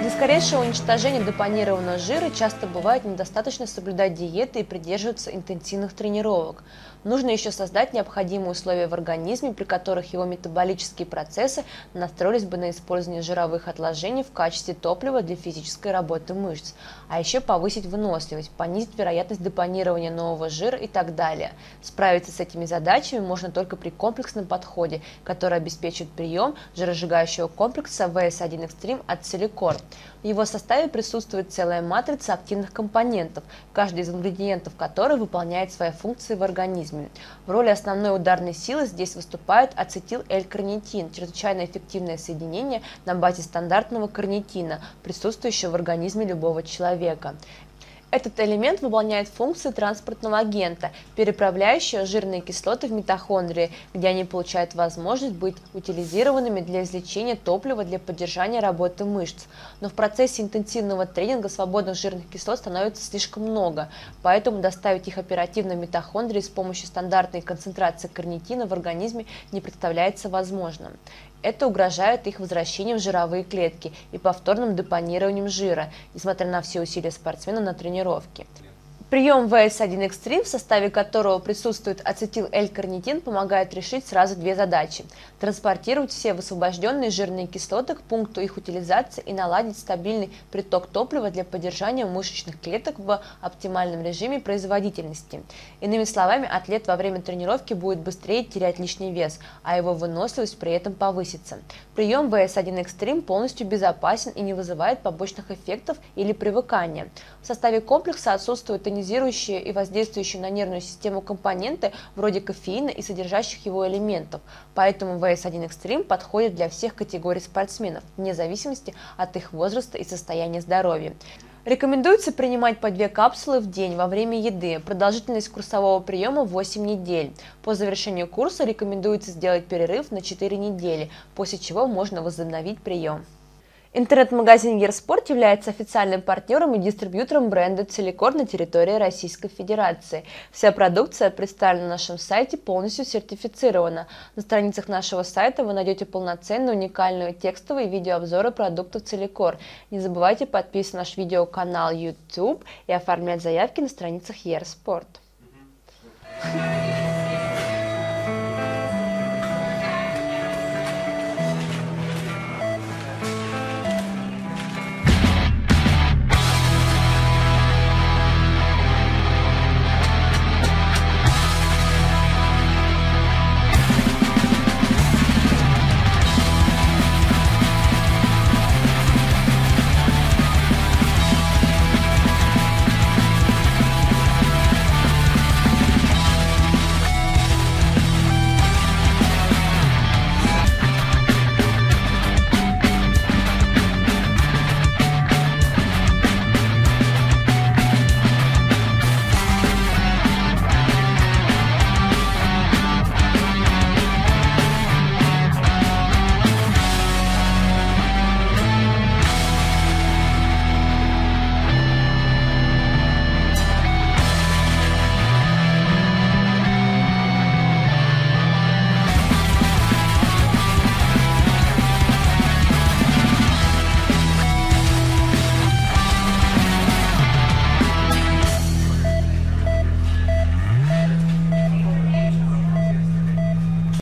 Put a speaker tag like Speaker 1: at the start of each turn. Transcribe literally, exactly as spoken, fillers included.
Speaker 1: Для скорейшего уничтожения депонированного жира часто бывает недостаточно соблюдать диеты и придерживаться интенсивных тренировок. Нужно еще создать необходимые условия в организме, при которых его метаболические процессы настроились бы на использование жировых отложений в качестве топлива для физической работы мышц, а еще повысить выносливость, понизить вероятность депонирования нового жира и так далее. Справиться с этими задачами можно только при комплексном подходе, который обеспечивает прием жиросжигающего комплекса ви эс один Extreme от Целикор. В его составе присутствует целая матрица активных компонентов, каждый из ингредиентов которой выполняет свои функции в организме. В роли основной ударной силы здесь выступает ацетил-L-карнитин, чрезвычайно эффективное соединение на базе стандартного карнитина, присутствующего в организме любого человека. Этот элемент выполняет функции транспортного агента, переправляющего жирные кислоты в митохондрии, где они получают возможность быть утилизированными для извлечения топлива для поддержания работы мышц. Но в процессе интенсивного тренинга свободных жирных кислот становится слишком много, поэтому доставить их оперативно в митохондрии с помощью стандартной концентрации карнитина в организме не представляется возможным. Это угрожает их возвращением в жировые клетки и повторным депонированием жира, несмотря на все усилия спортсмена на тренировке. Прием ви эс один Extreme, в составе которого присутствует ацетил-L-карнитин, помогает решить сразу две задачи – транспортировать все высвобожденные жирные кислоты к пункту их утилизации и наладить стабильный приток топлива для поддержания мышечных клеток в оптимальном режиме производительности. Иными словами, атлет во время тренировки будет быстрее терять лишний вес, а его выносливость при этом повысится. Прием ви эс один Extreme полностью безопасен и не вызывает побочных эффектов или привыкания. В составе комплекса отсутствуют тонизирующие и воздействующие на нервную систему компоненты вроде кофеина и содержащих его элементов, поэтому ви эс один Extreme подходит для всех категорий спортсменов, вне зависимости от их возраста и состояния здоровья. Рекомендуется принимать по две капсулы в день во время еды. Продолжительность курсового приема восемь недель. По завершению курса рекомендуется сделать перерыв на четыре недели, после чего можно возобновить прием. Интернет-магазин Ерспорт является официальным партнером и дистрибьютором бренда Целикор на территории Российской Федерации. Вся продукция, представленная на нашем сайте, полностью сертифицирована. На страницах нашего сайта вы найдете полноценные, уникальные текстовые и видеообзоры продуктов Целикор. Не забывайте подписываться на наш видеоканал YouTube и оформлять заявки на страницах Ерспорт.